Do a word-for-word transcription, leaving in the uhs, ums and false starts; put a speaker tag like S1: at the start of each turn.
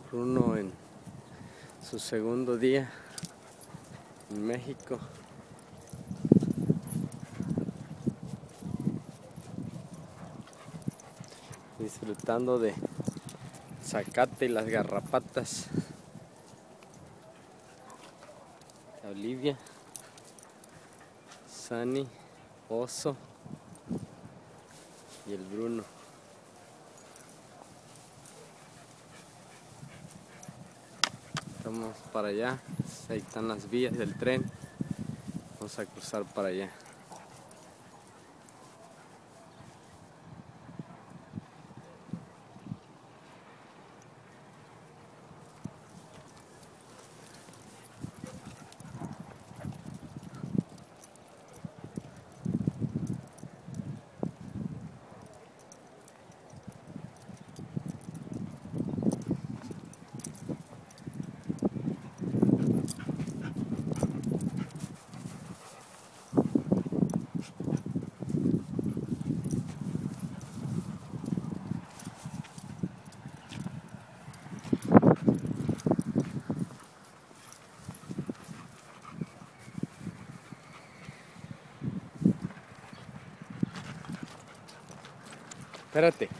S1: Bruno en su segundo día en México. Disfrutando de zacate y las garrapatas. Olivia, Sani, Oso y el Bruno. Vamos para allá, ahí están las vías del tren, vamos a cruzar para allá. Espérate.